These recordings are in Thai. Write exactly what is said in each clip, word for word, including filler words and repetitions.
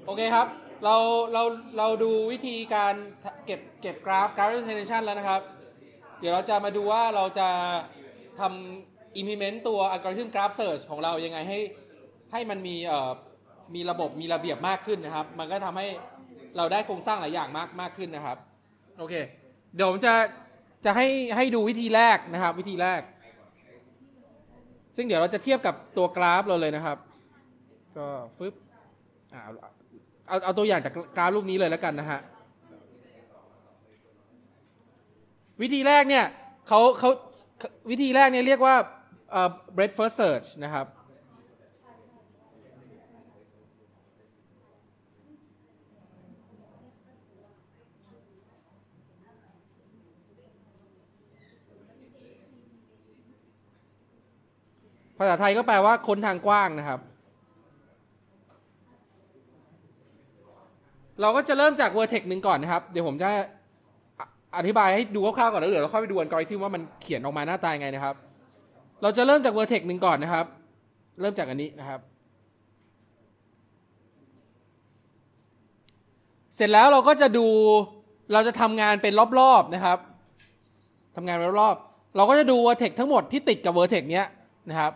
โอเคครับเราเราเราดูวิธีการเก็บเก็บกราฟกราฟ representation แล้วนะครับเดี๋ยวเราจะมาดูว่าเราจะทำ implement ตัว algorithm graph search ของเรายังไงให้ให้มันมีเอ่อมีระบบมีระเบียบมากขึ้นนะครับมันก็ทำให้เราได้โครงสร้างหลายอย่างมากมากขึ้นนะครับโอเคเดี๋ยวผมจะจะให้ให้ดูวิธีแรกนะครับวิธีแรกซึ่งเดี๋ยวเราจะเทียบกับตัวกราฟเราเลยนะครับก็ฟึบอ่าเอาเอาตัวอย่างจากกราฟรูปนี้เลยแล้วกันนะฮะวิธีแรกเนี่ยเขาเขาวิธีแรกเนี่ยเรียกว่าเอ่อ breadth first search นะครับภาษาไทยก็แปลว่าค้นทางกว้างนะครับเราก็จะเริ่มจาก vertex หนึ่งก่อนนะครับเดี๋ยวผมจะอธิบายให้ดูคร่าวๆก่อนแล้วเดี๋ยวเราค่อยไปดูอัลกอริทึมว่ามันเขียนออกมาหน้าตาไงนะครับเราจะเริ่มจาก vertex หนึ่งก่อนนะครับเริ่มจากอันนี้นะครับเสร็จแล้วเราก็จะดูเราจะทำงานเป็นรอบๆนะครับทำงานเป็นรอบๆเราก็จะดู vertex ทั้งหมดที่ติดกับ vertex เนี้ยนะครับ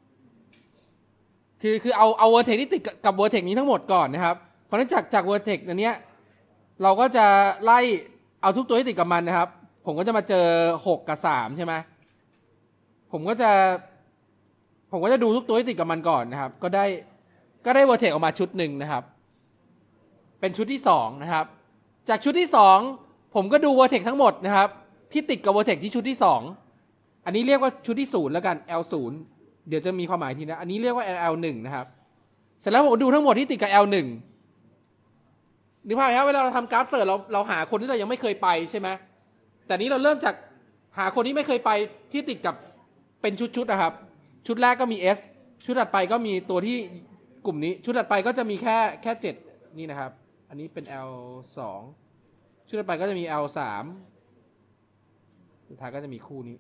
คือคือเอาเอา vertex ที่ติดกับ vertex นี้ทั้งหมดก่อนนะครับเพราะฉะนั้นจากจาก vertex อันเนี้ยเราก็จะไล่เอาทุกตัวที่ติดกับมันนะครับผมก็จะมาเจอหกกับสามใช่ไหมผมก็จะผมก็จะดูทุกตัวที่ติดกับมันก่อนนะครับก็ได้ก็ได้ vertex ออกมาชุดหนึ่งนะครับเป็นชุดที่สองนะครับจากชุดที่สองผมก็ดู vertex ทั้งหมดนะครับที่ติดกับ vertex ที่ชุดที่สองอันนี้เรียกว่าชุดที่ศูนย์แล้วกัน แอล ศูนย์ เดี๋ยวจะมีความหมายทีนะอันนี้เรียกว่า แอล หนึ่ง นะครับเสร็จแล้วผมดูทั้งหมดที่ติดกับ แอล หนึ่งนึกภาพไหมครับเวลาเราทำกราฟเสิร์ชเราเราหาคนที่เรายังไม่เคยไปใช่ไหมแต่นี้เราเริ่มจากหาคนที่ไม่เคยไปที่ติดกับเป็นชุดๆนะครับชุดแรกก็มี S ชุดถัดไปก็มีตัวที่กลุ่มนี้ชุดถัดไปก็จะมีแค่แค่เจ็ดนี่นะครับอันนี้เป็น แอล สอง ชุดถัดไปก็จะมี แอล สาม สุดท้ายก็จะมีคู่นี้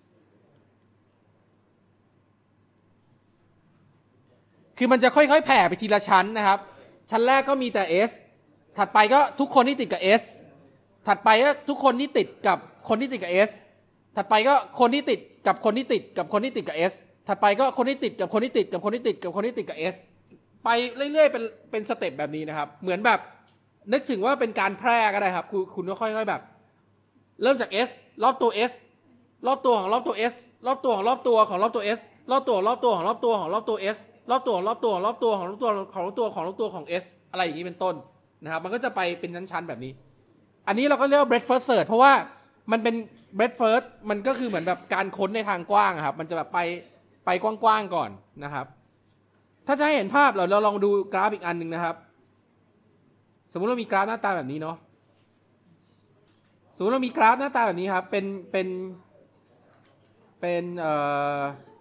คือมันจะค่อยๆแผ่ไปทีละชั้นนะครับชั้นแรกก็มีแต่ S ถัดไปก็ทุกคนที่ติดกับ S ถัดไปก็ทุกคนที่ติดกับคนที่ติดกับ S ถัดไปก็คนที่ติดกับคนที่ติดกับคนที่ติดกับ S ถัดไปก็คนที่ติดกับคนที่ติดกับคนที่ติดกับคนที่ติดกับ S ไปเรื่อยๆเป็นเป็นสเต็ปแบบนี้นะครับเหมือนแบบนึกถึงว่าเป็นการแพร่ก็ได้ครับคุณคุณก็ค่อยๆแบบเริ่มจาก S รอบตัว S รอบตัวของรอบตัว S รอบตัวของรอบตัวของรอบตัว S รอบตัวรอบตัวของรอบตัวของรอบตัว S รอบตัวรอบตัวรอบตัวของรอบตัวของรอบตัวของรอบตัวของ S อะไรอย่างนี้เป็นต้นนะครับมันก็จะไปเป็นชั้นๆแบบนี้อันนี้เราก็เรียกว่า breadth first search เพราะว่ามันเป็น breadth first มันก็คือเหมือนแบบการค้นในทางกว้างครับมันจะแบบไปไปกว้างๆก่อนนะครับถ้าจะให้เห็นภาพเราเราลองดูกราฟอีกอันหนึ่งนะครับสมมุติเรามีกราฟหน้าตาแบบนี้เนาะสมมติเรามีกราฟหน้าตาแบบนี้ครับเป็นเป็นเป็นเอ่อ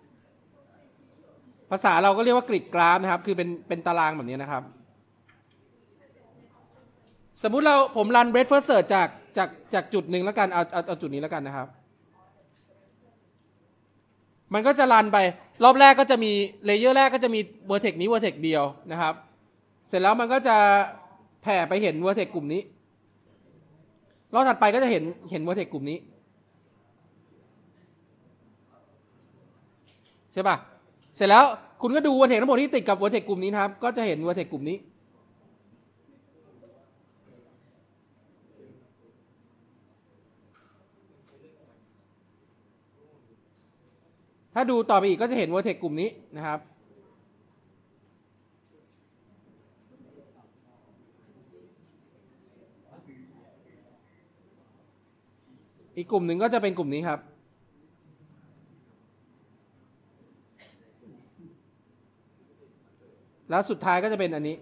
ภาษาเราก็เรียกว่ากริดกราฟนะครับคือเป็นเป็นตารางแบบนี้นะครับสมมุติเราผมรัน breadth first search จากจากจากจุดหนึ่งแล้วกันเอาเอาเอาจุดนี้แล้วกันนะครับมันก็จะรันไปรอบแรกก็จะมีเลเยอร์แรกก็จะมี vertex นี้ vertex เดียวนะครับเสร็จแล้วมันก็จะแผ่ไปเห็น vertex กลุ่มนี้รอบถัดไปก็จะเห็นเห็น vertex กลุ่มนี้ใช่ป่ะเสร็จแล้วคุณก็ดู vertex ทั้งหมดที่ติดกับ vertex กลุ่มนี้นะครับก็จะเห็น vertex กลุ่มนี้ถ้าดูต่อไปอีกก็จะเห็น vertex กลุ่มนี้นะครับอีกกลุ่มหนึ่งก็จะเป็นกลุ่มนี้ครับแล้วสุดท้ายก็จะเป็นอันนี้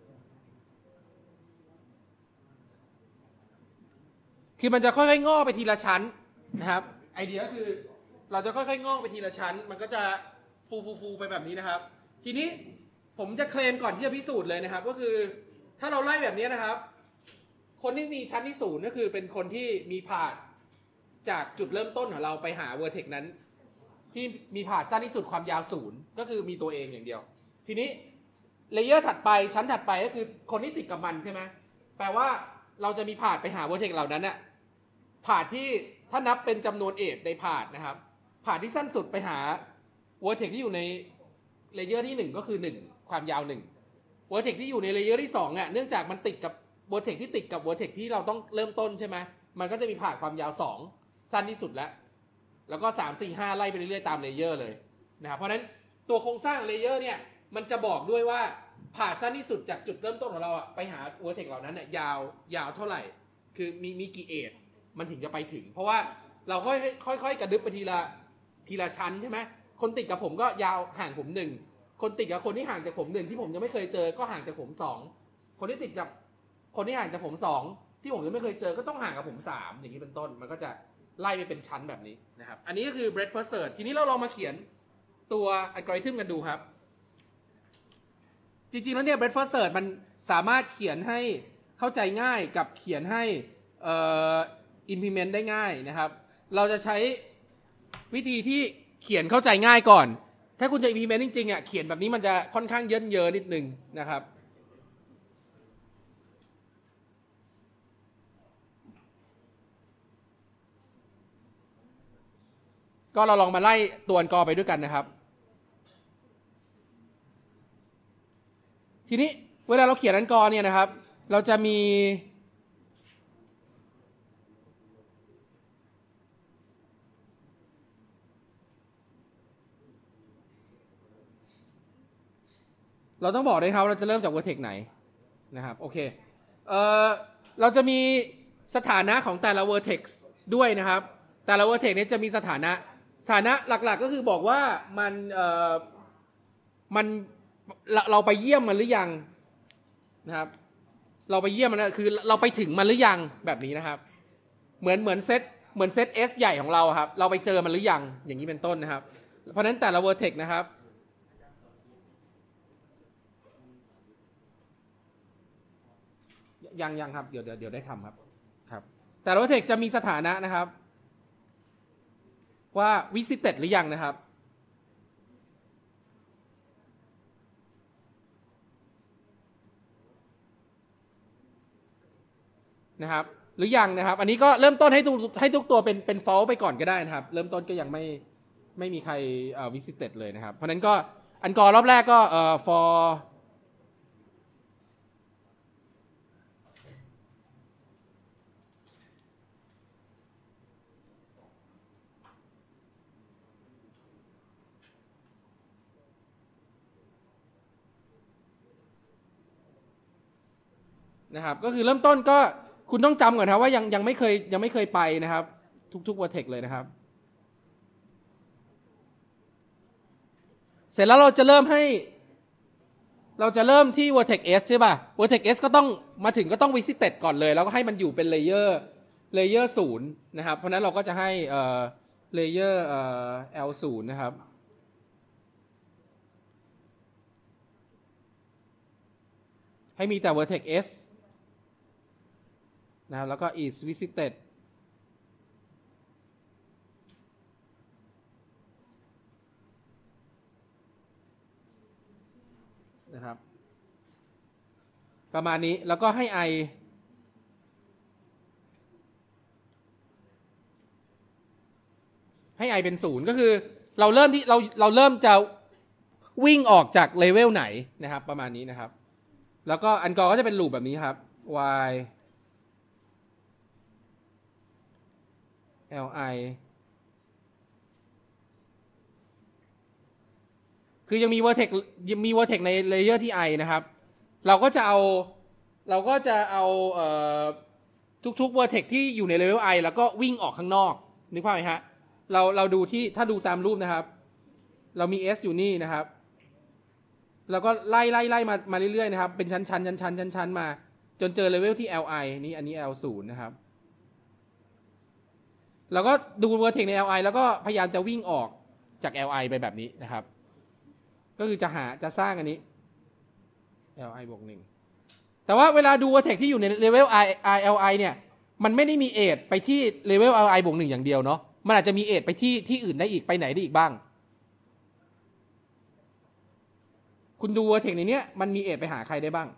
คือมันจะค่อยๆงอกไปทีละชั้นนะครับไอเดียก็คือเราจะค่อยๆงอกไปทีละชั้นมันก็จะฟูฟูฟูไปแบบนี้นะครับทีนี้ผมจะเคลมก่อนที่จะพิสูจน์เลยนะครับก็คือถ้าเราไล่แบบนี้นะครับคนที่มีชั้นที่ศูนย์ก็คือเป็นคนที่มีผ่านจากจุดเริ่มต้นของเราไปหา vertex นั้นที่มีผ่านสั้นที่สุดความยาวศูนย์ก็คือมีตัวเองอย่างเดียวทีนี้เลเยอร์ถัดไปชั้นถัดไปก็คือคนที่ติดกับมันใช่ไหมแปลว่าเราจะมีพาธไปหา vertex เหล่านั้นน่ะพาธที่ถ้านับเป็นจำนวนเอจในพาธนะครับพาธที่สั้นสุดไปหา vertex ที่อยู่ในเลเยอร์ที่หนึ่งก็คือหนึ่งความยาวหนึ่ง vertex ที่อยู่ในเลเยอร์ที่สองอ่ะเนื่องจากมันติดกับ vertex ที่ติดกับ vertex ที่เราต้องเริ่มต้นใช่ไหมมันก็จะมีพาธความยาวสองสั้นที่สุดแล้วแล้วก็สาม สี่ ห้าไล่ไปเรื่อยๆตามเลเยอร์เลยนะครับเพราะฉะนั้นตัวโครงสร้างเลเยอร์เนี่ยมันจะบอกด้วยว่าพาธสั้นที่สุดจากจุดเริ่มต้นของเราอะไปหา vertex เหล่านั้นเนี่ยยาวยาวเท่าไหร่คือมีมีกี่เอจมันถึงจะไปถึงเพราะว่าเราค่อยๆค่อยๆกระดึบไปทีละทีละชั้นใช่ไหมคนติดกับผมก็ยาวห่างผมหนึ่งคนติดกับคนที่ห่างจากผมหนึ่งที่ผมยังไม่เคยเจอก็ห่างจากผมสองคนที่ติดกับคนที่ห่างจากผมสองที่ผมยังไม่เคยเจอก็ต้องห่างกับผมสามอย่างนี้เป็นต้นมันก็จะไล่ไปเป็นชั้นแบบนี้นะครับอันนี้ก็คือ breadth first search ทีนี้เราลองมาเขียนตัวอัลกอริทึมกันดูครับจริงๆแล้วเนี่ย breadth first search มันสามารถเขียนให้เข้าใจง่ายกับเขียนให้เอ่อ implement ได้ง่ายนะครับเราจะใช้วิธีที่เขียนเข้าใจง่ายก่อนถ้าคุณจะ implement จริงๆอ่ะเขียนแบบนี้มันจะค่อนข้างเยินเยอะนิดนึงนะครับก็เราลองมาไล่ตัวอันกอไปด้วยกันนะครับทีนี้เวลาเราเขียนอันกอเนี่ยนะครับเราจะมีเราต้องบอกด้วยครับเราจะเริ่มจาก vertex ไหนนะครับโอเคเอ่อเราจะมีสถานะของแต่ละ vertex ด้วยนะครับแต่ละ vertex เนี่ยจะมีสถานะสถานะหลักๆก็คือบอกว่ามันเอ่อมันเราไปเยี่ยมมันหรือยังนะครับเราไปเยี่ยมมันนะคือเราไปถึงมันหรือยังแบบนี้นะครับเหมือนเหมือนเซตเหมือนเซต S ใหญ่ของเราครับเราไปเจอมันหรือยังอย่างนี้เป็นต้นนะครับเพราะฉะนั้นแต่ละ vertex นะครับยังยังครับเดี๋ยวเดี๋ยวเดี๋ยวได้ทำครับครับแต่ละ vertex จะมีสถานะนะครับว่า visited หรือยังนะครับนะครับหรือยังนะครับอันนี้ก็เริ่มต้นให้ทุกให้ทุกตัวเป็นเป็น false ไปก่อนก็ได้นะครับเริ่มต้นก็ยังไม่ไม่มีใครเอ่อ visited เลยนะครับเพราะนั้นก็อันกอรอบแรกก็เอ่อ for นะครับก็คือเริ่มต้นก็คุณต้องจำก่อนครับว่ายังยังไม่เคยยังไม่เคยไปนะครับทุกๆ vertex เลยนะครับเสร็จแล้วเราจะเริ่มให้เราจะเริ่มที่ vertex S ใช่ป่ะ vertex S ก็ต้องมาถึงก็ต้อง visited ก่อนเลยแล้วก็ให้มันอยู่เป็น layer layer ศูนย์นะครับเพราะนั้นเราก็จะให้เอ่อ layer เอ่อ L ศูนย์นะครับให้มีแต่ vertex Sนะครับแล้วก็ is visited นะครับประมาณนี้แล้วก็ให้ i ให้ i เป็นศูนย์ก็คือเราเริ่มที่เราเราเริ่มจะวิ่งออกจากเลเวลไหนนะครับประมาณนี้นะครับแล้วก็อันกอก็จะเป็นลูปแบบนี้ครับ y li คือยังมี vertex มี vertex ใน layer ที่ i นะครับเราก็จะเอาเราก็จะเอาเอ่อทุกๆ vertex ที่อยู่ใน level i แล้วก็วิ่งออกข้างนอกนึกภาพไหมฮะเราเราดูที่ถ้าดูตามรูปนะครับเรามี s อยู่นี่นะครับแล้วก็ไล่ไล่ไล่มามาเรื่อยๆนะครับเป็นชั้นชั้นชั้นชั้นชั้นชั้นมาจนเจอ level ที่ li นี่อันนี้ l ศูนย์นะครับเราก็ดู vertex ใน li แล้วก็พยายามจะวิ่งออกจาก li ไปแบบนี้นะครับก็คือจะหาจะสร้างอันนี้ li บวกหนึ่งแต่ว่าเวลาดู vertex ที่อยู่ใน level i li เนี่ยมันไม่ได้มีเอจไปที่ level li บวกหนึ่งอย่างเดียวเนาะมันอาจจะมีเอจไปที่ที่อื่นได้อีกไปไหนได้อีกบ้างคุณดู vertex ในเนี้ยมันมีเอทไปหาใครได้บ้าง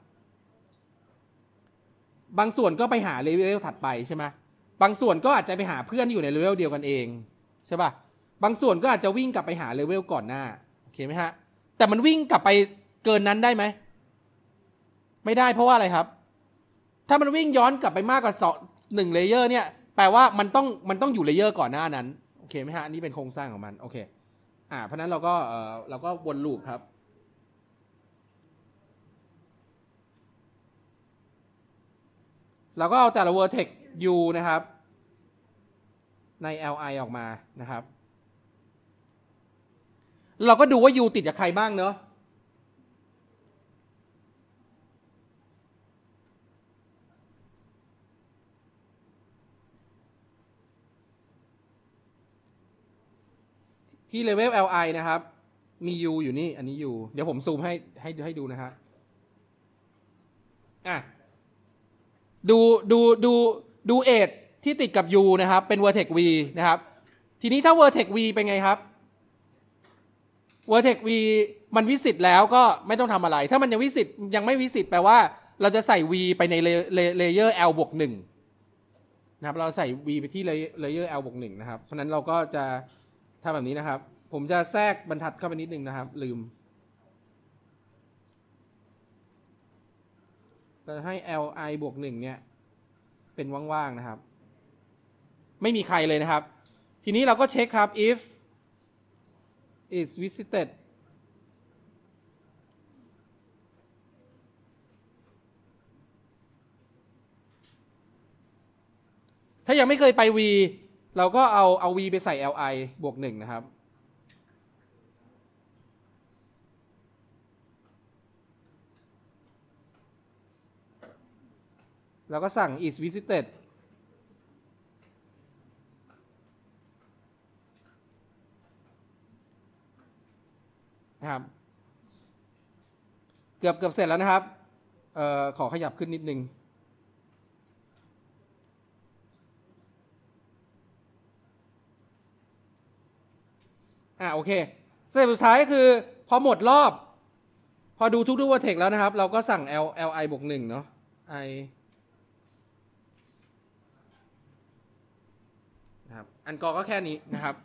บางส่วนก็ไปหาเลเวลถัดไปใช่ไหมบางส่วนก็อาจจะไปหาเพื่อนที่อยู่ในเลเวลเดียวกันเองใช่ป่ะบางส่วนก็อาจจะวิ่งกลับไปหาเลเวลก่อนหน้าโอเคไหมฮะแต่มันวิ่งกลับไปเกินนั้นได้ไหมไม่ได้เพราะว่าอะไรครับถ้ามันวิ่งย้อนกลับไปมากกว่าสองหนึ่งเลเยอร์เนี่ยแปลว่ามันต้องมันต้องอยู่เลเยอร์ก่อนหน้านั้นโอเคไหมฮะอันนี้เป็นโครงสร้างของมันโอเคอ่าเพราะนั้นเราก็เออเราก็วนลูปครับเราก็เอาแต่ละ vertex u นะครับใน li ออกมานะครับเราก็ดูว่า u ติดกับใครบ้างเนอะที่ level li นะครับมี u อยู่นี่อันนี้ u เดี๋ยวผมซูมให้ให้ให้ดูนะฮะอ่ะดูดูดูดูเอทที่ติดกับ u นะครับเป็น vertex v นะครับทีนี้ถ้า vertex v เป็นไงครับ vertex v มันวิสิตแล้วก็ไม่ต้องทำอะไรถ้ามันยังวิสิตยังไม่วิสิตแปลว่าเราจะใส่ v ไปในเลเยอร์ l บวกหนึ่งนะครับเราใส่ v ไปที่เลเยอร์ l บวกหนึ่งนะครับเพราะนั้นเราก็จะทำแบบนี้นะครับผมจะแทรกบรรทัดเข้าไปนิดนึงนะครับลืมเราให้ li บวกหนึ่งเนี่ยเป็นว่างๆนะครับไม่มีใครเลยนะครับทีนี้เราก็เช็คครับ if is visited ถ้ายังไม่เคยไป v เราก็เอาเอา v ไปใส่ li บวกหนึ่งนะครับเราก็สั่ง is visited นะครับเกือบเกือบเสร็จแล้วนะครับเอ่อขอขยับขึ้นนิดนึงอ่าโอเคสเต็ปสุดท้ายก็คือพอหมดรอบพอดูทุกๆ vertex แล้วนะครับเราก็สั่ง l li บวกหนึ่งเนาะ i นะครับอันกอก็แค่นี้นะครับ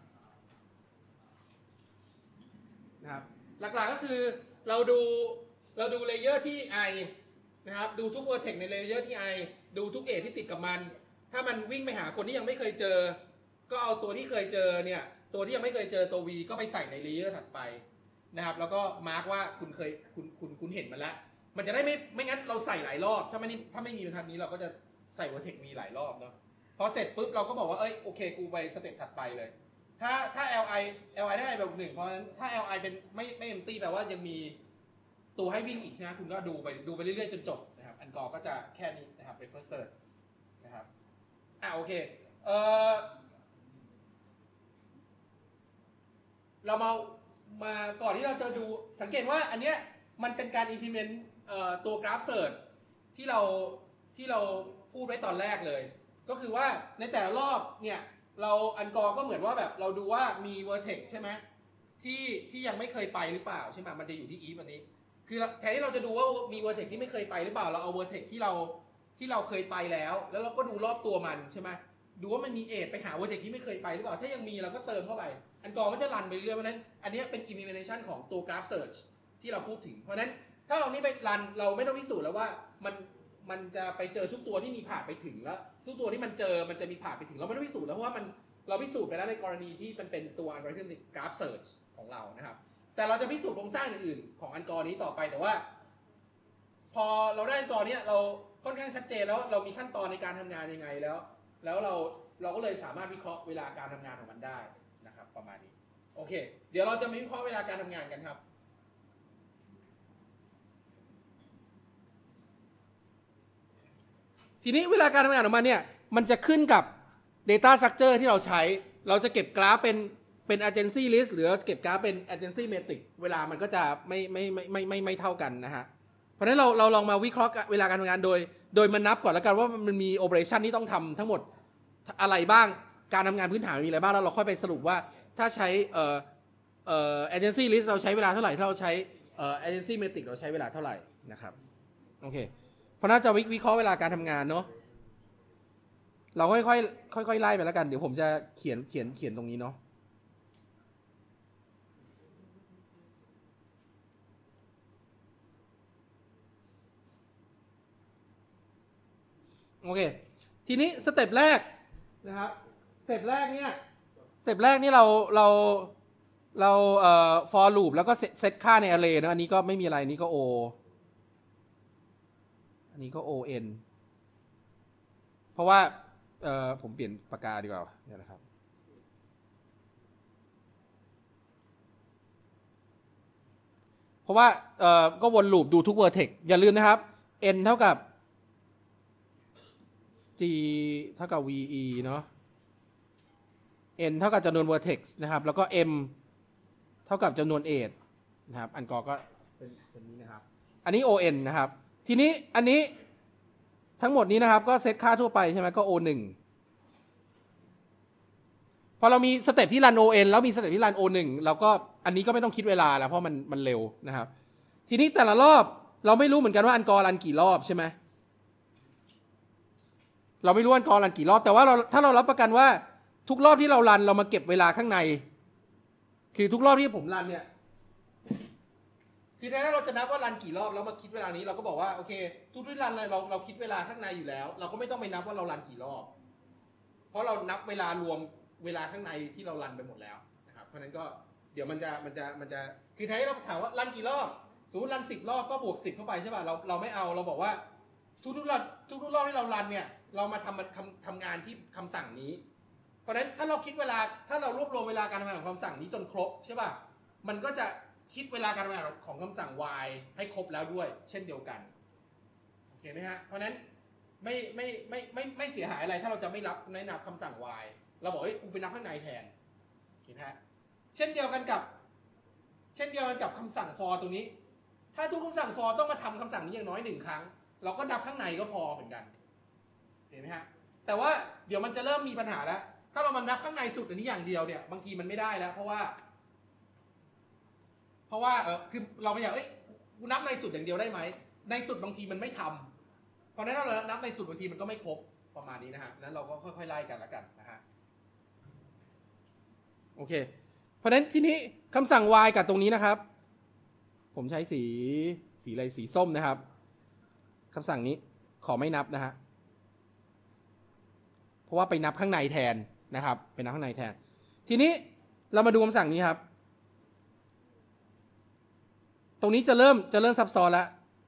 นะครับหลักๆก็คือเราดูเราดูเลเยอร์ที่ i นะครับดูทุก vertex ในเลเยอร์ที่ i ดูทุกเอทที่ติดกับมันถ้ามันวิ่งไปหาคนที่ยังไม่เคยเจอก็เอาตัวที่เคยเจอเนี่ยตัวที่ยังไม่เคยเจอตัว v ก็ไปใส่ในเลเยอร์ถัดไปนะครับแล้วก็มาร์กว่าคุณเคยคุณคุณคุณเห็นมันแล้วมันจะได้ไม่ไม่งั้นเราใส่หลายรอบถ้าไม่ถ้าไม่มีบรรทัดนี้เราก็จะใส่ vertex v หลายรอบเนาะพอเสร็จปุ๊บเราก็บอกว่าเอ้ยโอเคกูไปสเต็ปถัดไปเลยถ้าถ้า li li ได้แบบหนึ่งเพราะฉะนั้นถ้า li เป็นไม่ไม่ empty แปลว่ายังมีตัวให้วิ่งอีกนะคุณก็ดูไปดูไปเรื่อยๆจนจบนะครับอันกอก็จะแค่นี้นะครับเป็น first search นะครับอ่ะโอเคเออเรามามาก่อนที่เราจะดูสังเกตว่าอันเนี้ยมันเป็นการ implement เอ่อตัว graph search ที่เราที่เราพูดไว้ตอนแรกเลยก็คือว่าในแต่ละรอบเนี่ยเราอันกอก็เหมือนว่าแบบเราดูว่ามี vertex ใช่ไหมที่ที่ยังไม่เคยไปหรือเปล่าใช่ไหมมันจะอยู่ที่ if อันนี้คือแทนที่เราจะดูว่ามี vertex ที่ไม่เคยไปหรือเปล่าเราเอา vertex ที่เราที่เราเคยไปแล้วแล้วเราก็ดูรอบตัวมันใช่ไหมดูว่ามันมีเอทไปหา vertex ที่ไม่เคยไปหรือเปล่าถ้ายังมีเราก็เติมเข้าไปอันกอมันจะรันไปเรื่อยเพราะนั้นอันนี้เป็น implementation ของตัว graph search ที่เราพูดถึงเพราะนั้นถ้าเรานี้ไปรันเราไม่ต้องพิสูจน์แล้วว่ามันมันจะไปเจอทุกตัวที่มีผ่านไปถึงแล้วทุกตัวที่มันเจอมันจะมีผ่านไปถึงเราไม่ต้องพิสูจน์แล้วเพราะว่ามันเราพิสูจน์ไปแล้วในกรณีที่มันเป็นตัว algorithmic graph search ของเรานะครับแต่เราจะพิสูจน์โครงสร้างอื่นๆของอันกอนี้ต่อไปแต่ว่าพอเราได้อันกอนี้เราค่อนข้างชัดเจนแล้วเรามีขั้นตอนในการทำงานยังไงแล้วแล้วเราเราก็เลยสามารถวิเคราะห์เวลาการทำงานของมันได้นะครับประมาณนี้โอเคเดี๋ยวเราจะมาวิเคราะห์เวลาการทำงานกันครับทีนี้เวลาการทำงานออกมาเนี่ยมันจะขึ้นกับ data structure ที่เราใช้เราจะเก็บกราฟเป็นเป็น agency list หรือเก็บกราฟเป็น agency metric เวลามันก็จะไม่ไม่ไม่ไม่ไม่ไม่เท่ากันนะฮะเพราะฉะนั้นเราเราลองมาวิเคราะห์เวลาการทำงานโดยโดยมันนับก่อนแล้วกันว่ามันมี operation ที่ต้องทำทั้งหมดอะไรบ้างการทำงานพื้นฐานมีอะไรบ้างแล้วเราค่อยไปสรุปว่าถ้าใช้เอ่อเอ่อ agency list เราใช้เวลาเท่าไหร่ถ้าเราใช้เอ่อ agency metric เราใช้เวลาเท่าไหร่นะครับโอเคเพราะน่าจะวิเคราะห์เวลาการทำงานเนาะเราค่อยๆค่อยๆไล่ไปแล้วกันเดี๋ยวผมจะเขียนเขียนเขียนตรงนี้เนาะโอเคทีนี้สเต็ปแรกนะครับสเต็ปแรกเนี่ยสเต็ปแรกนี่เราเราเราเอ่อ for loop แล้วก็เซตค่าใน array นะอันนี้ก็ไม่มีอะไรนี่ก็ o อันนี้ก็ on เพราะว่าเอ่อผมเปลี่ยนปากกาดีกว่าเนี่ยนะครับเพราะว่าเอ่อก็วนลูปดูทุก vertex อย่าลืมนะครับ n เท่ากับ g เท่ากับ ve เนาะ n เท่ากับจำนวน vertex นะครับแล้วก็ m เท่ากับจำนวน edge นะครับอันกอก็เป็นเป็นนี้นะครับอันนี้ on นะครับทีนี้อันนี้ทั้งหมดนี้นะครับก็เซตค่าทั่วไปใช่ไหมก็ o หนึ่งพอเรามีสเต็ปที่รัน on แล้วมีสเต็ปที่รัน o หนึ่งเราก็อันนี้ก็ไม่ต้องคิดเวลาแล้วเพราะมันมันเร็วนะครับทีนี้แต่ละรอบเราไม่รู้เหมือนกันว่าอันกอรันกี่รอบใช่ไหมเราไม่รู้อันกอรันกี่รอบแต่ว่าเราถ้าเรารับประกันว่าทุกรอบที่เรารันเรามาเก็บเวลาข้างในคือทุกรอบที่ผมรันเนี่ยคือถ้าเราจะนับว่ารันกี่รอบแล้วมาคิดเวลานี้เราก็บอกว่าโอเคทุกที่รันเลยเราเราคิดเวลาข้างในอยู่แล้วเราก็ไม่ต้องไปนับว่าเรารันกี่รอบเพราะเรานับเวลารวมเวลาข้างในที่เรารันไปหมดแล้วนะครับเพราะนั้นก็เดี๋ยวมันจะมันจะมันจะคือถ้าเราถามว่ารันกี่รอบสมมติรันสิบรอบก็บวกสิบเข้าไปใช่ป่ะเราเราไม่เอาเราบอกว่าทุกทุกรอบทุกทุกรอบที่เรารันเนี่ยเรามาทำทำทำงานที่คำสั่งนี้เพราะฉะนั้นถ้าเราคิดเวลาถ้าเรารวบรวมเวลาการทำงานของคำสั่งนี้จนครบใช่ป่ะมันก็จะคิดเวลาการทำงานของคำสั่ง y ให้ครบแล้วด้วยเช่นเดียวกันโอเคไหมฮะเพราะฉะนั้นไม่ไม่ไม่ไม่ไม่เสียหายอะไรถ้าเราจะไม่รับในนับคำสั่ง y เราบอกเฮ้ยกูไปนับข้างในแทนโอเคฮะเช่นเดียวกันกับเช่นเดียวกันกับคำสั่ง for ตรงนี้ถ้าทุกคำสั่ง for ต้องมาทำคำสั่งนี้อย่างน้อยหนึ่งครั้งเราก็นับข้างในก็พอเหมือนกันเห็นไหมฮะแต่ว่าเดี๋ยวมันจะเริ่มมีปัญหาแล้วถ้าเรามานับข้างในสุดอันนี้อย่างเดียวเนี่ยบางทีมันไม่ได้แล้วเพราะว่าเพราะว่าเออคือเราไม่อยากเอ้ยกูนับในสุดอย่างเดียวได้ไหมในสุดบางทีมันไม่ทำเพราะฉะนั้นเรานับในสุดบางทีมันก็ไม่ครบประมาณนี้นะฮะนั้นเราก็ค่อยๆไล่กันแล้วกันนะฮะโอเคเพราะฉะนั้นทีนี้คำสั่ง y กับตรงนี้นะครับผมใช้สีสีอะไรสีส้มนะครับคำสั่งนี้ขอไม่นับนะฮะเพราะว่าไปนับข้างในแทนนะครับไปนับข้างในแทนทีนี้เรามาดูคำสั่งนี้ครับตรงนี้จะเริ่มจะเริ่มซับซ้อนแล้ว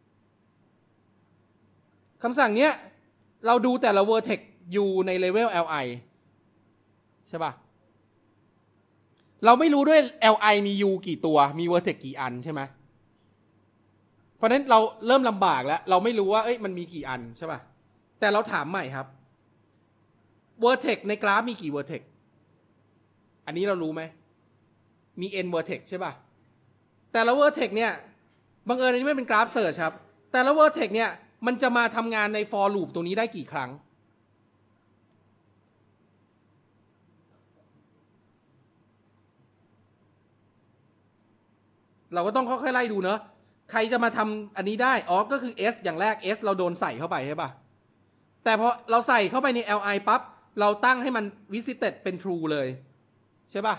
คำสั่งนี้เราดูแต่ละ vertex อยู่ใน level แอล ไอ ใช่ป่ะเราไม่รู้ด้วย แอล ไอ มี u กี่ตัวมี vertex กี่อันใช่ไหมเพราะฉะนั้นเราเริ่มลำบากแล้วเราไม่รู้ว่าเอ้ยมันมีกี่อันใช่ป่ะแต่เราถามใหม่ครับ vertex ในกราฟมีกี่ vertex อันนี้เรารู้ไหมมี n vertex ใช่ป่ะแต่ละ vertex เนี่ยบังเอิญอันนี้ไม่เป็นกราฟเสิร์ชครับแต่ละ vertex เนี่ยมันจะมาทำงานใน for loop ตรงนี้ได้กี่ครั้งเราก็ต้องค่อยๆไล่ดูเนอะใครจะมาทำอันนี้ได้อ๋อก็คือ s อย่างแรก s เราโดนใส่เข้าไปใช่ป่ะแต่พอเราใส่เข้าไปใน แอล ไอ ปั๊บเราตั้งให้มัน visited เป็น true เลยใช่ป่ะ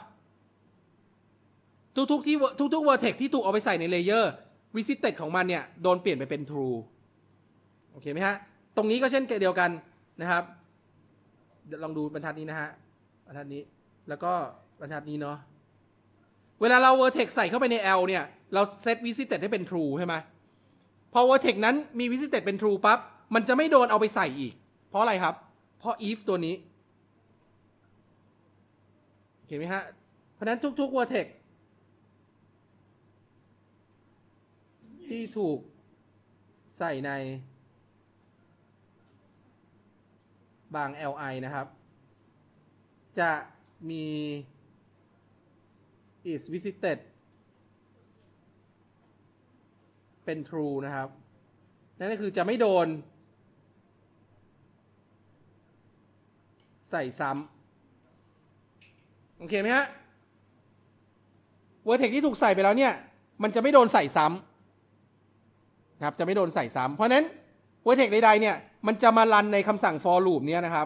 ทุกๆที่ทุกๆ vertex ที่ถูกเอาไปใส่ในเลเยอร์ visited ของมันเนี่ยโดนเปลี่ยนไปเป็น true โอเคไหมฮะตรงนี้ก็เช่นเดียวกันนะครับเดี๋ยวลองดูบรรทัดนี้นะฮะบรรทัดนี้แล้วก็บรรทัดนี้เนาะเวลาเรา vertex ใส่เข้าไปใน L เนี่ยเรา set visited ให้เป็น true ใช่ไหมพอ vertex นั้นมี visited เป็น true ปั๊บมันจะไม่โดนเอาไปใส่อีกเพราะอะไรครับเพราะ if ตัวนี้เห็นไหมฮะเพราะนั้นทุกๆ vertex ที่ถูกใส่ในบาง แอล ไอ นะครับจะมี is visited เป็น true นะครับนั่นก็คือจะไม่โดนใส่ซ้ำโอเคไหมฮะ vertex ที่ถูกใส่ไปแล้วเนี่ยมันจะไม่โดนใส่ซ้ำนะครับจะไม่โดนใส่ซ้ำเพราะนั้นเวอร์เทกใดๆเนี่ยมันจะมารันในคำสั่ง for loop เนี้ยนะครับ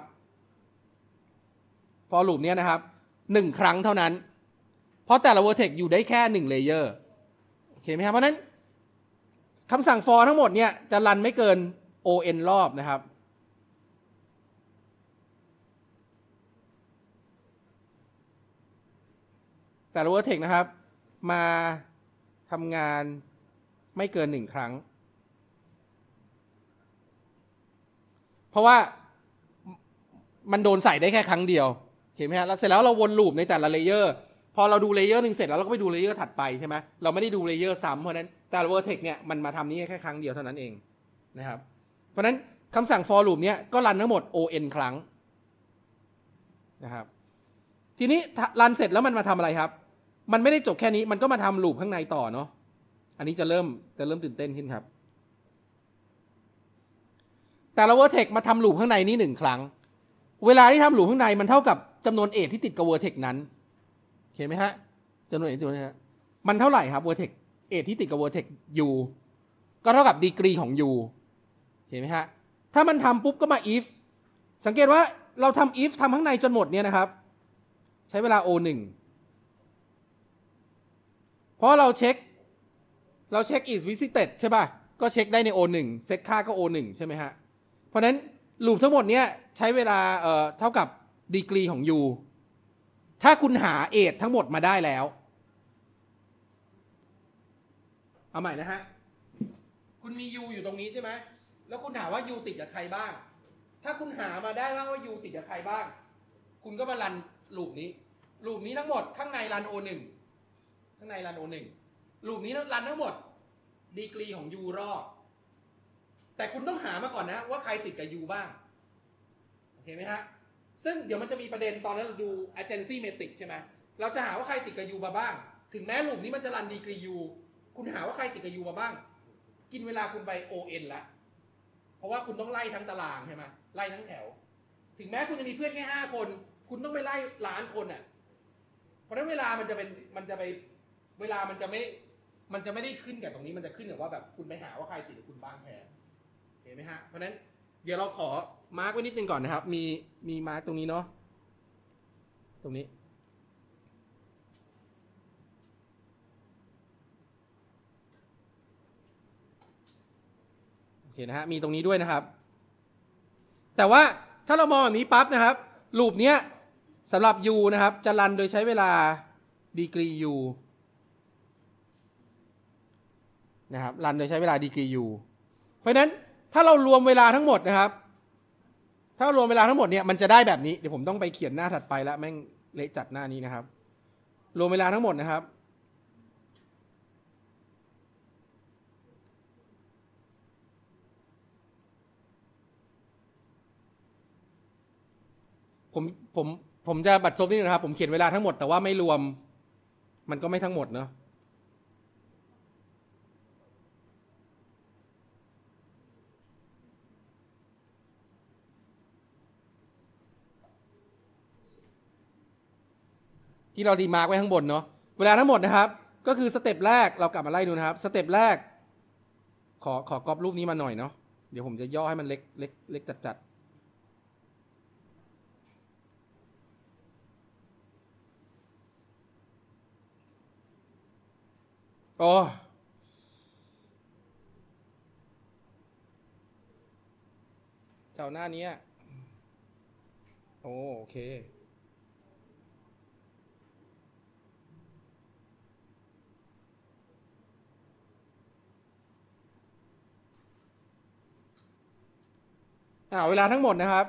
for loop เนี้ยนะครับหนึ่งครั้งเท่านั้นเพราะแต่ละเวอร์เทกอยู่ได้แค่หนึ่งเลเยอร์โอเคไหมครับเพราะนั้นคำสั่ง for ทั้งหมดเนี่ยจะรันไม่เกิน on รอบนะครับแต่ละเวอร์เทกนะครับมาทำงานไม่เกินหนึ่งครั้งเพราะว่ามันโดนใส่ได้แค่ครั้งเดียวเห็นไหมฮะแล้วเสร็จแล้วเราวนลูปในแต่ละเลเยอร์พอเราดูเลเยอร์หนึ่งเสร็จแล้วเราก็ไปดูเลเยอร์ถัดไปใช่ไหมเราไม่ได้ดูเลเยอร์ซ้ำเพราะนั้นแต่ละเวอร์เทกเนี่ยมันมาทำนี้แค่ครั้งเดียวเท่านั้นเองนะครับเพราะนั้นคำสั่ง for loop เนี่ยก็รันทั้งหมด on ครั้งนะครับทีนี้รันเสร็จแล้วมันมาทำอะไรครับมันไม่ได้จบแค่นี้มันก็มาทำลูปข้างในต่อเนาะอันนี้จะเริ่มจะเริ่มตื่นเต้นขึ้นครับแต่ละเวอร์เทกมาทำลูปข้างในนี้หนึ่งครั้งเวลาที่ทำลูปข้างในมันเท่ากับจำนวนเอทที่ติดกับเวอร์เทกนั้นเห็นไหมฮะจำนวนเอทจำนวนนี้มันเท่าไหร่ครับเวอร์เทกเอทที่ติดกับเวอร์เทก u ก็เท่ากับดีกรีของ u เห็นไหมฮะถ้ามันทำปุ๊บก็มา if สังเกตว่าเราทำ if ทำข้างในจนหมดเนี่ยนะครับใช้เวลา o หนึ่งเพราะเราเช็คเราเช็ค is visited ใช่ป่ะก็เช็คได้ใน โอ หนึ่ง เซตค่าก็ โอ หนึ่ง ใช่ไหมฮะเพราะนั้นลูปทั้งหมดเนี้ยใช้เวลาเอ่อเท่ากับดีกรีของ u ถ้าคุณหาเอททั้งหมดมาได้แล้วเอาใหม่นะฮะคุณมี u อยู่ตรงนี้ใช่ไหมแล้วคุณถามว่า u ติดกับใครบ้างถ้าคุณหามาได้ว่า u ติดกับใครบ้างคุณก็มารันลูปนี้ลูปนี้ทั้งหมดข้างในรัน โอ หนึ่ง ข้างในรัน โอ หนึ่ง ลูปนี้รันทั้งหมดดีกรีของ u รอบแต่คุณต้องหามาก่อนนะว่าใครติดกับ u บ้างโอเคไหมฮะซึ่งเดี๋ยวมันจะมีประเด็นตอนนั้นเราดู agency metric ใช่ไหมเราจะหาว่าใครติดกับ u มาบ้างถึงแม้ลูปนี้มันจะรันดีกรี u คุณหาว่าใครติดกับ u มาบ้างกินเวลาคุณไป on ละเพราะว่าคุณต้องไล่ทั้งตารางใช่ไหมไล่ทั้งแถวถึงแม้คุณจะมีเพื่อนแค่ห้าคนคุณต้องไปไล่ล้านคนอ่ะเพราะฉะนั้นเวลามันจะเป็นมันจะไปเวลามันจะไม่มันจะไม่ได้ขึ้นกับตรงนี้มันจะขึ้นกับว่าแบบคุณไปหาว่าใครติดกับคุณบ้างแทนโอเคไหมฮะเพราะฉะนั้นเดี๋ยวเราขอมาร์กไว้นิดนึงก่อนนะครับมีมีมาร์กตรงนี้เนาะตรงนี้โอเคนะฮะมีตรงนี้ด้วยนะครับแต่ว่าถ้าเรามองแบบนี้ปั๊บนะครับลูปเนี้ยสำหรับ u นะครับจะรันโดยใช้เวลาดีกรี u นะครับรันโดยใช้เวลาดีกรี u เพราะฉะนั้นถ้าเรารวมเวลาทั้งหมดนะครับถ้ารวมเวลาทั้งหมดเนี่ยมันจะได้แบบนี้เดี๋ยวผมต้องไปเขียนหน้าถัดไปแล้วแม่งเละจัดหน้านี้นะครับรวมเวลาทั้งหมดนะครับผมผมผมจะบัดซบนิดนึงนะครับผมเขียนเวลาทั้งหมดแต่ว่าไม่รวมมันก็ไม่ทั้งหมดเนาะที่เราดีมาร์กไว้ข้างบนเนาะเวลาทั้งหมดนะครับก็คือสเต็ปแรกเรากลับมาไล่ดูนะครับสเต็ปแรกขอขอกรอบรูปนี้มาหน่อยเนาะเดี๋ยวผมจะย่อให้มันเล็กเล็กเล็กจัดจัดโอ้แถวหน้านี้โอโอเคอ่าเวลาทั้งหมดนะครับ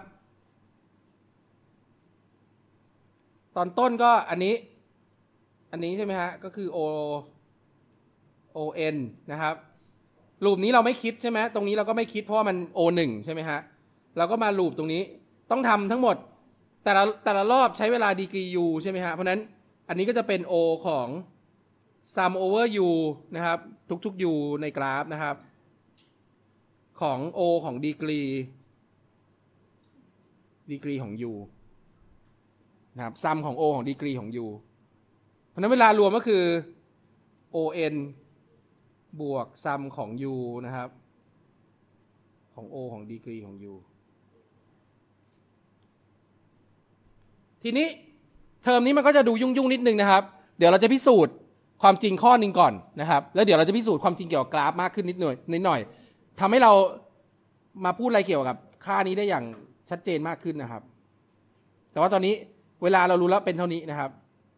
ตอนต้นก็อันนี้อันนี้ใช่ไหมฮะก็คือ o o n นะครับลูปนี้เราไม่คิดใช่ไหมตรงนี้เราก็ไม่คิดเพราะว่ามัน โอ หนึ่ง ใช่ไหมฮะเราก็มาลูปตรงนี้ต้องทำทั้งหมดแต่ละแต่ละรอบใช้เวลาดีกรี u ใช่ไหมฮะเพราะนั้นอันนี้ก็จะเป็น o ของ sum over u นะครับทุกๆ u ในกราฟนะครับของ o ของดีกรีดีกรีของ u นะครับ sum ของ o ของดีกรีของ u เพราะนั้นเวลารวมก็คือ on บวกซัมของ u นะครับของ o ของดีกรีของ u ทีนี้เทอมนี้มันก็จะดูยุ่งๆนิดนึงนะครับเดี๋ยวเราจะพิสูจน์ความจริงข้อหนึ่งก่อนนะครับแล้วเดี๋ยวเราจะพิสูจน์ความจริงเกี่ยวกับกราฟมากขึ้นนิดหน่อยนิดหน่อยทำให้เรามาพูดอะไรเกี่ยวกับค่านี้ได้อย่างชัดเจนมากขึ้นนะครับแต่ว่าตอนนี้เวลาเรารู้แล้วเป็นเท่านี้นะครับ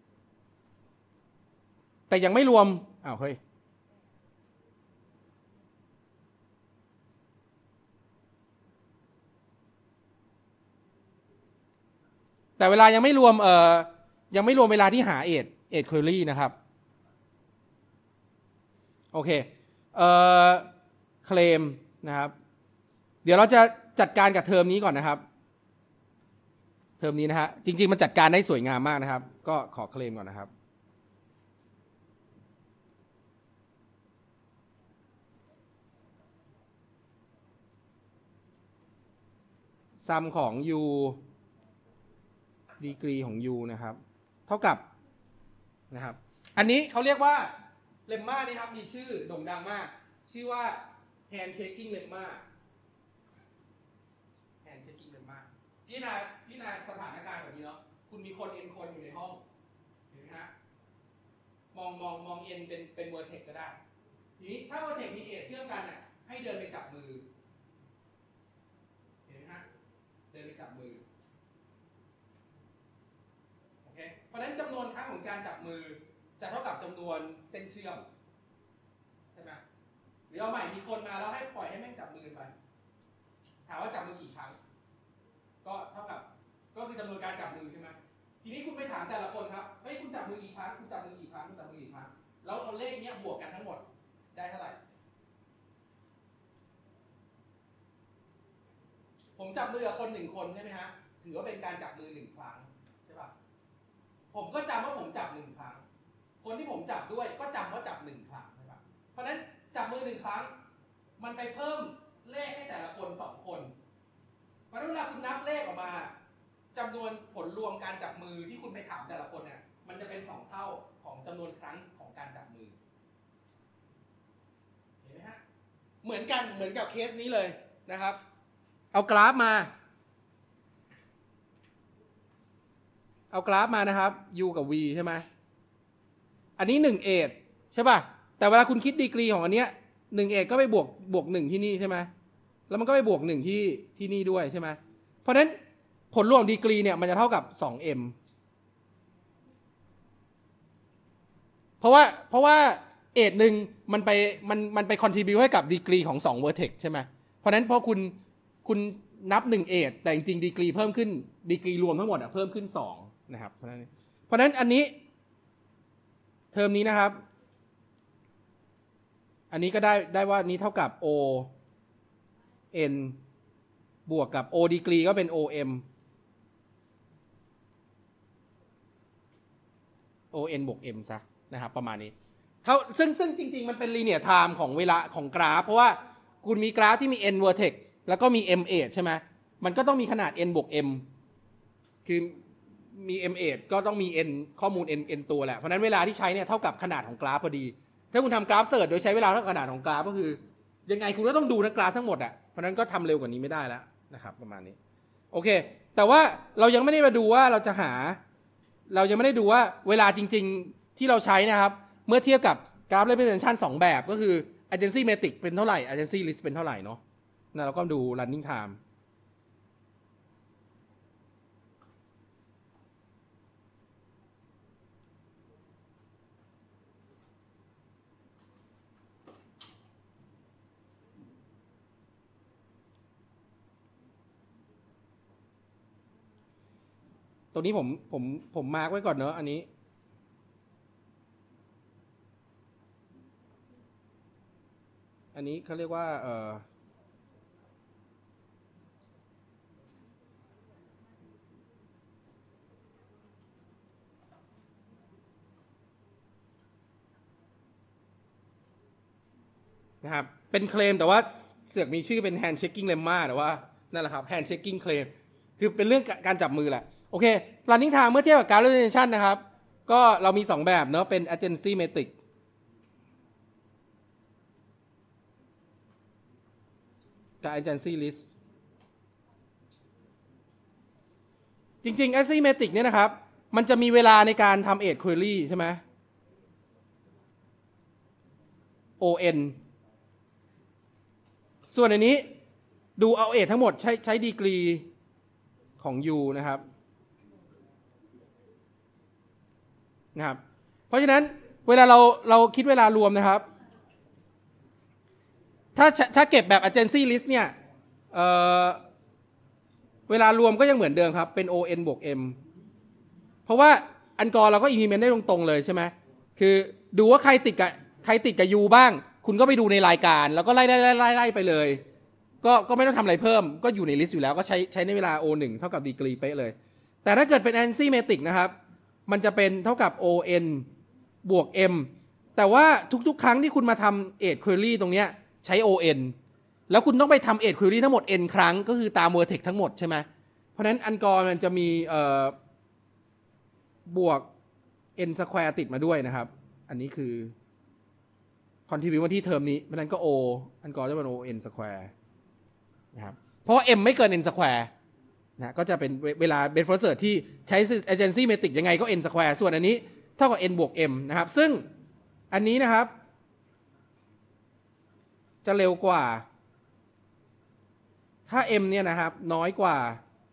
แต่ยังไม่รวมอ้าวเฮ้ยแต่เวลายังไม่รวมเอ่อยังไม่รวมเวลาที่หาเอทเอทควอรี่นะครับโอเคเอ่อเคลมนะครับเดี๋ยวเราจะจัดการกับเทอมนี้ก่อนนะครับเทอมนี้นะฮะจริงๆมันจัดการได้สวยงามมากนะครับก็ขอเคลมก่อนนะครับซัมของ u ดีกรีของ u นะครับเท่ากับนะครับอันนี้เขาเรียกว่าเลมม่านี่ครับมีชื่อโด่งดังมากชื่อว่า handshaking lemma handshaking lemma พี่นาพี่นาสถานการณ์แบบนี้เนาะคุณมีคน n คนอยู่ในห้องเห็นไหมฮะมองมองมอง n เป็นเป็น vertex ก็ได้ทีนี้ถ้า vertex มี edge เชื่อมกันน่ะให้เดินไปจับมือเห็นไหมฮะเดินไปจับมือโอเคเพราะฉะนั้นจำนวนครั้งของการจับมือจะเท่ากับจำนวนเส้นเชื่อมใช่ไหมหรือเอาใหม่มีคนมาแล้วให้ปล่อยให้แม่งจับมือไปถามว่าจับมือกี่ครั้งก็เท่ากับก็คือจำนวนการจับมือใช่ไหมทีนี้คุณไปถามแต่ละคนครับเฮ้ยคุณจับมือกี่ครั้งคุณจับมือกี่ครั้งคุณจับมือกี่ครั้งแล้วเอาเลขนี้บวกกันทั้งหมดได้เท่าไหร่ผมจับมือกับคนหนึ่งคนใช่ไหมฮะถือว่าเป็นการจับมือหนึ่งครั้งใช่ป่ะผมก็จำว่าผมจับหนึ่งครั้งคนที่ผมจับด้วยก็จำว่าจับหนึ่งครั้งใช่ป่ะเพราะฉะนั้นจับมือหนึ่งครั้งมันไปเพิ่มเลขให้แต่ละคนสองคนเพราะฉะนั้นเวลาคุณนับเลขออกมาจำนวนผลรวมการจับมือที่คุณไปถามแต่ละคนเนี่ยมันจะเป็นสองเท่าของจำนวนครั้งของการจับมือเห็นไหมฮะเหมือนกันเหมือนกับเคสนี้เลยนะครับเอากราฟมาเอากราฟมานะครับ u กับ v ใช่ไหมอันนี้หนึ่งเอทใช่ป่ะแต่เวลาคุณคิดดีกรีของอันเนี้ยหนึ่งเอทก็ไปบวกบวกหนึ่งที่นี่ใช่ไหมแล้วมันก็ไปบวกหนึ่งที่ที่นี่ด้วยใช่ไหมเพราะฉะนั้นผลรวมดีกรีเนี่ยมันจะเท่ากับ สองเอ็ม เพราะว่าเพราะว่าเอทหนึ่งมันไปมันมันไปคอนทริบิวให้กับดีกรีของสองเวอร์เทกใช่ไหมเพราะฉะนั้นพอคุณคุณนับหนึ่งเอทแต่จริงๆดีกรีเพิ่มขึ้นดีกรีรวมทั้งหมดอ่ะเพิ่มขึ้นสองนะครับเพราะฉะนั้นเพราะฉะนั้นอันนี้เทอมนี้นะครับอันนี้ก็ได้ได้ว่านี้เท่ากับ o n บวกกับ o ดีกรีก็เป็น om on บวก m ซะนะครับประมาณนี้เขาซึ่งซึ่งจริงๆมันเป็น linear time ของเวลาของกราฟเพราะว่าคุณมีกราฟที่มี n vertex แล้วก็มี m edge ใช่ไหมมันก็ต้องมีขนาด n บวก m คือมี m edge ก็ต้องมี n ข้อมูล n n ตัวแหละเพราะนั้นเวลาที่ใช้เนี่ยเท่ากับขนาดของกราฟพอดีถ้าคุณทำกราฟเสิร์ชโดยใช้เวลาเท่ากับขนาดของกราฟก็คือยังไงคุณก็ต้องดูนะกราฟทั้งหมดอ่ะเพราะนั้นก็ทำเร็วกว่านี้ไม่ได้แล้วนะครับประมาณนี้โอเคแต่ว่าเรายังไม่ได้มาดูว่าเราจะหาเรายังไม่ได้ดูว่าเวลาจริงๆที่เราใช้นะครับเมื่อเทียบกับกราฟ representation สองแบบก็คือ agency metric เป็นเท่าไหร่ agency list เป็นเท่าไหร่เนาะนะเราก็ดู running time ตรงนี้ผมผมผมมาร์กไว้ก่อนเนอะอันนี้อันนี้เขาเรียกว่าเอ่อนะครับเป็นเคลมแต่ว่าเสือกมีชื่อเป็น handshaking lemma แต่ว่านั่นแหละครับ handshaking claim คือเป็นเรื่องการจับมือแหละโอเค running time เมื่อเทียบกับ graph representation นะครับก็เรามีสองแบบเนาะเป็น agency metric กับ agency list จริงๆ arithmetic เนี่ยนะครับมันจะมีเวลาในการทำ edge query ใช่ไหม on ส่วนอันนี้ดูเอา edge ทั้งหมดใช้ใช้ดีกรีของ u นะครับนะครับเพราะฉะนั้นเวลาเราเราคิดเวลารวมนะครับถ้าถ้าเก็บแบบ agency list เนี่ย เอ่อ เวลารวมก็ยังเหมือนเดิมครับเป็น on บวก m เพราะว่าอันกอร์เราก็ implement ได้ตรงๆเลยใช่ไหมคือดูว่าใครติดกับใครติดกับ u บ้างคุณก็ไปดูในรายการแล้วก็ไล่ไล่ไล่ไล่ไล่ไปเลยก็ก็ไม่ต้องทำอะไรเพิ่มก็อยู่ในลิสต์อยู่แล้วก็ใช้ใช้ในเวลา โอ หนึ่ง เท่ากับดีกรีเป๊ะเลยแต่ถ้าเกิดเป็น arithmetic นะครับมันจะเป็นเท่ากับ on บวก m แต่ว่าทุกๆครั้งที่คุณมาทำ edge query ตรงเนี้ยใช้ on แล้วคุณต้องไปทำ edge query ทั้งหมด n ครั้งก็คือตาม vertex ทั้งหมดใช่ไหมเพราะฉะนั้นอันกอร์มันจะมีเอ่อบวก n square ติดมาด้วยนะครับอันนี้คือ contribute มาที่เทอมนี้เพราะนั้นก็ o อันกอร์จะเป็น on square นะครับเพราะ m ไม่เกิน n square นะก็จะเป็นเวลา Bedford Search ที่ใช้ agency metric ยังไงก็ n square ส่วนอันนี้เท่ากับ n บวก m นะครับซึ่งอันนี้นะครับจะเร็วกว่าถ้า m เนี่ยนะครับน้อยกว่า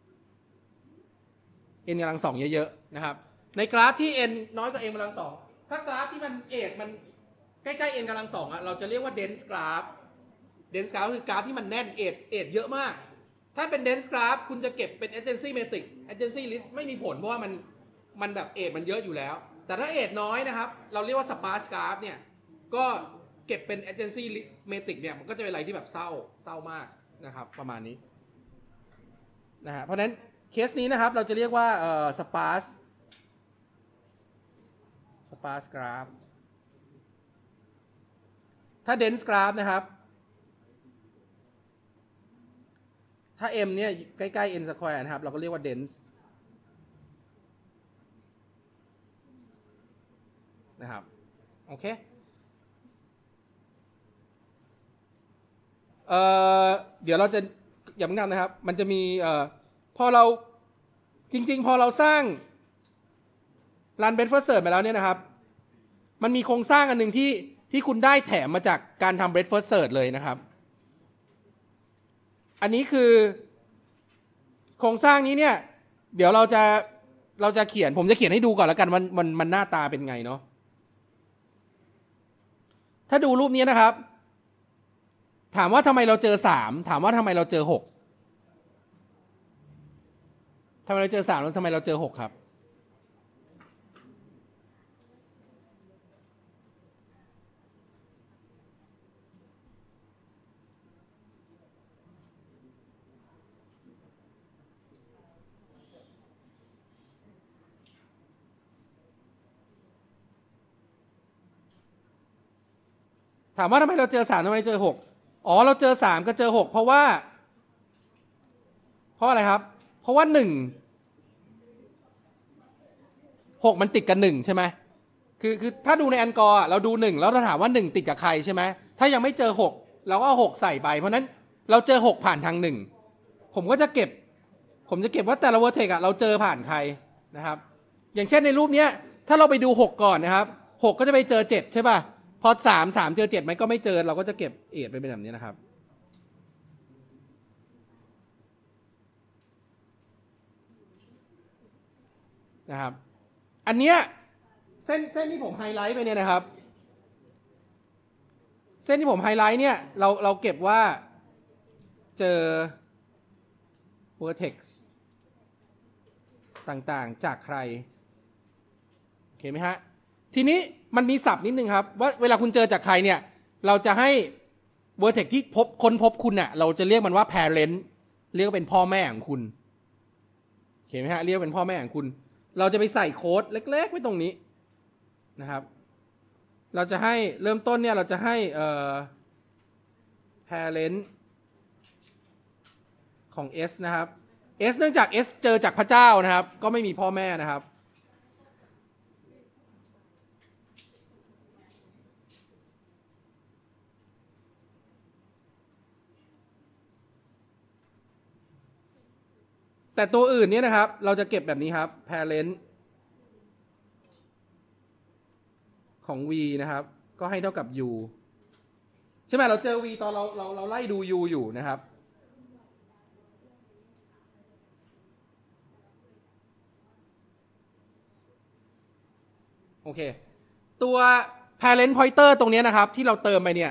n กำลังสองเยอะๆนะครับในกราฟที่ n น้อยกว่า m กำลังสองถ้ากราฟที่มันเอกมันใกล้ๆ n กำลังสองอ่ะเราจะเรียกว่า dense graph dense graph คือกราฟที่มันแน่นเอกเอกเยอะมากถ้าเป็น dense graph คุณจะเก็บเป็น agency metric agency list ไม่มีผลเพราะว่ามันมันแบบเอกมันเยอะอยู่แล้วแต่ถ้าเอกน้อยนะครับเราเรียกว่า sparse graph เนี่ยก็เก็บเป็น agency metric เนี่ยมันก็จะเป็นอะไรที่แบบเศร้าเศร้ามากนะครับประมาณนี้นะฮะเพราะฉะนั้นเคสนี้นะครับเราจะเรียกว่าเอ่อ sparse sparse graph ถ้า dense graph นะครับถ้า m เนี่ยใกล้ๆ n square นะครับเราก็เรียกว่า dense นะครับโอเคเอ่อเดี๋ยวเราจะย้ำกันนะครับมันจะมีเอ่อพอเราจริงๆพอเราสร้าง Run Bedford Search ไปแล้วเนี่ยนะครับมันมีโครงสร้างอันหนึ่งที่ที่คุณได้แถมมาจากการทำ Bedford Search เลยนะครับอันนี้คือโครงสร้างนี้เนี่ยเดี๋ยวเราจะเราจะเขียนผมจะเขียนให้ดูก่อนแล้วกันมันมันมันหน้าตาเป็นไงเนาะถ้าดูรูปนี้นะครับถามว่าทำไมเราเจอสามถามว่าทำไมเราเจอหกทำไมเราเจอสามแล้วทำไมเราเจอหกครับถามว่าทำไมเราเจอสามทำไมเราเจอหกอ๋อเราเจอสามก็เจอหกเพราะว่าเพราะอะไรครับเพราะว่าหนึ่งหกมันติดกับหนึ่งใช่ไหมคือคือถ้าดูในอันกอร์เราดูหนึ่งแล้วเราถามว่าหนึ่งติดกับใครใช่ไหมถ้ายังไม่เจอหกเราก็เอาหกใส่ไปเพราะนั้นเราเจอหกผ่านทางหนึ่งผมก็จะเก็บผมจะเก็บว่าแต่ละเวอร์เทกอะเราเจอผ่านใครนะครับอย่างเช่นในรูปนี้ถ้าเราไปดูหกก่อนนะครับหกก็จะไปเจอเจ็ดใช่ป่ะพอสาม สามเจอเจ็ดไหมก็ไม่เจอเราก็จะเก็บเอทเป็นแบบนี้นะครับนะครับอันเนี้ยเส้นเส้นที่ผมไฮไลท์ไปเนี่ยนะครับเส้นที่ผมไฮไลท์เนี่ยเราเราเก็บว่าเจอ vertex ต่างๆจากใครโอเคไหมฮะทีนี้มันมีศัพท์นิดนึงครับว่าเวลาคุณเจอจากใครเนี่ยเราจะให้ vertex ที่พบค้นพบคุณน่ะเราจะเรียกมันว่า parent เรียกว่าเป็นพ่อแม่ของคุณโอเคไหมฮะเรียกเป็นพ่อแม่ของคุณเราจะไปใส่โค้ดเล็กๆไว้ตรงนี้นะครับเราจะให้เริ่มต้นเนี่ยเราจะให้เอ่อ parent ของ S นะครับ S เนื่องจาก S เจอจากพระเจ้านะครับก็ไม่มีพ่อแม่นะครับแต่ตัวอื่นเนี่ยนะครับเราจะเก็บแบบนี้ครับ parent ของ v นะครับก็ให้เท่ากับ u ใช่ไหมเราเจอ v ตอนเราเราเราไล่ดู u อยู่นะครับโอเคตัว parent pointer ตรงนี้นะครับที่เราเติมไปเนี่ย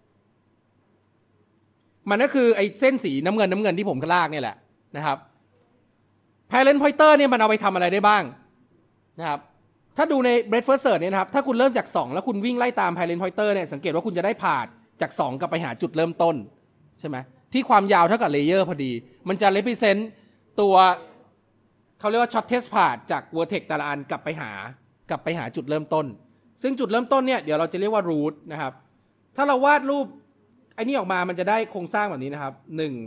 มันก็คือไอ้เส้นสีน้ำเงินน้ำเงินที่ผมลากเนี่ยแหละนะครับ parent pointer เนี่ยมันเอาไปทำอะไรได้บ้างนะครับถ้าดูใน breadth first search เนี่ยนะครับถ้าคุณเริ่มจากสองแล้วคุณวิ่งไล่ตาม parent pointer เนี่ยสังเกตว่าคุณจะได้ผ่านจากสองกลับไปหาจุดเริ่มต้นใช่ไหมที่ความยาวเท่ากับเลเยอร์พอดีมันจะ represent ตัวเขาเรียกว่า shortest path จาก vertex แต่ละอันกลับไปหากลับไปหาจุดเริ่มต้นซึ่งจุดเริ่มต้นเนี่ยเดี๋ยวเราจะเรียกว่า root นะครับถ้าเราวาดรูปไอ้นี่ออกมามันจะได้โครงสร้างแบบนี้นะครับหนึ่ง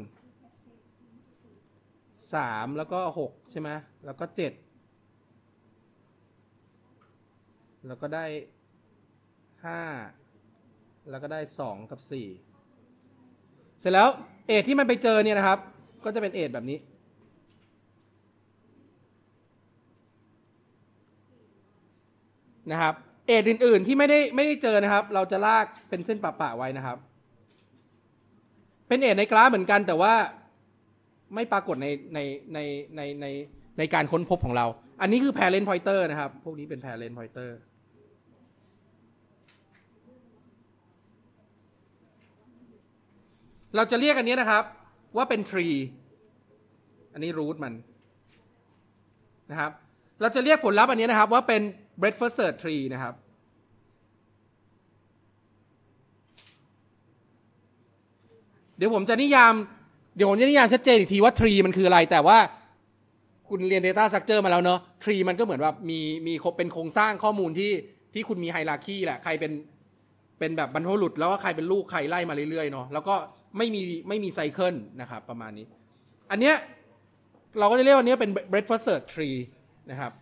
สามแล้วก็หกใช่ไหมแล้วก็เจ็ดแล้วก็ได้ห้าแล้วก็ได้สองกับสี่เสร็จแล้วเอทที่มันไปเจอเนี่ยนะครับก็จะเป็นเอทแบบนี้นะครับเอทอื่นๆที่ไม่ได้ไม่ได้เจอนะครับเราจะลากเป็นเส้นป่าๆไว้นะครับเป็นเอทในกราฟเหมือนกันแต่ว่าไม่ปรากฏในในในในในในการค้นพบของเราอันนี้คือ parent pointer นะครับพวกนี้เป็น parent pointer เราจะเรียกอันนี้นะครับว่าเป็น tree อันนี้ root มันนะครับเราจะเรียกผลลัพธ์อันนี้นะครับว่าเป็น breadth first search tree นะครับเดี๋ยวผมจะนิยามเดี๋ยวผมจะนิยามชัดเจนอีกทีว่า tree มันคืออะไรแต่ว่าคุณเรียน data structure มาแล้วเนอะ tree มันก็เหมือนแบบมีมีเป็นโครงสร้างข้อมูลที่ที่คุณมีไฮราคีแหละใครเป็นเป็นแบบบรรพบุรุษแล้วก็ใครเป็นลูกใครไล่มาเรื่อยๆเนาะแล้วก็ไม่มีไม่มีไซเคิลนะครับประมาณนี้อันเนี้ยเราก็จะเรียกว่านี้เป็น breadth first search tree นะครับ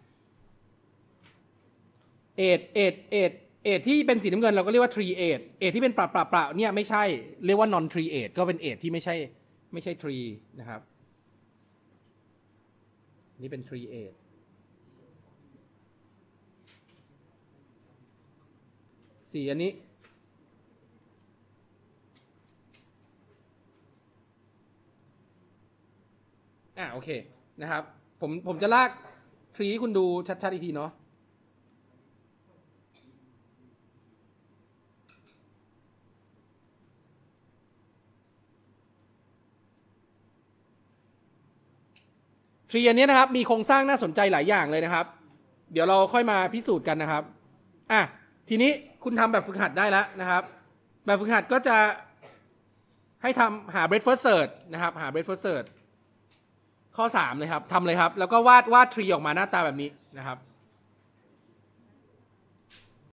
เอทเอทเอทเอทที่เป็นสีน้ำเงินเราก็เรียกว่า tree age เอทที่เป็นปราปราเนี่ยไม่ใช่เรียกว่า non tree age ก็เป็นเอทที่ไม่ใช่ไม่ใช่ tree นะครับนี่เป็น tree age สีอันนี้อ่ะโอเคนะครับผมผมจะลาก tree ให้คุณดูชัดๆอีกทีเนาะทรีอันนี้นะครับมีโครงสร้างน่าสนใจหลายอย่างเลยนะครับเดี๋ยวเราค่อยมาพิสูจน์กันนะครับอ่ะทีนี้คุณทำแบบฝึกหัดได้แล้วนะครับแบบฝึกหัดก็จะให้ทำหา breadth first search นะครับหา breadth first search ข้อสามเลยครับทำเลยครับแล้วก็วาดวาดทรีออกมาหน้าตาแบบนี้นะครับ